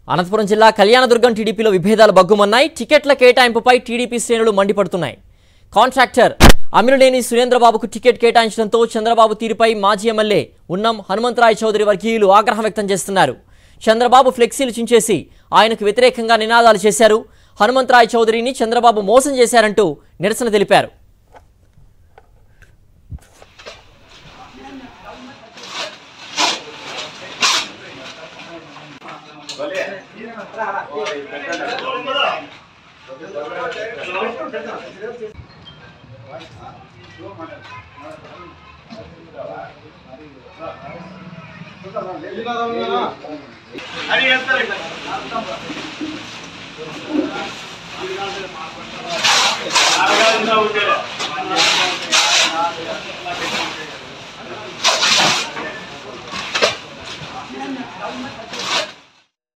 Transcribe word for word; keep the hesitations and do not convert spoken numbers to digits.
అనంతపురం జిల్లా కళ్యాణదుర్గం టీడీపీలో విభేదాలు బగ్గుమన్నాయి. టికెట్ల కేటాయింపుపై టీడీపీ శ్రేణులు మండిపడుతున్నాయి. కాంట్రాక్టర్ అమిలినేని సురేంద్రబాబుకు టికెట్ కేటాయించడంతో చంద్రబాబు తీరుపై మాజీ ఎమ్మెల్యే ఉన్నం హనుమంతరాయ చౌదరి వర్గీయులు ఆగ్రహం వ్యక్తం చేస్తున్నారు. చంద్రబాబు ఫ్లెక్సీలు చించేసి ఆయనకు వ్యతిరేకంగా నినాదాలు చేశారు. హనుమంతరాయ చౌదరిని చంద్రబాబు మోసం చేశారంటూ నిరసన తెలిపారు. Thank you.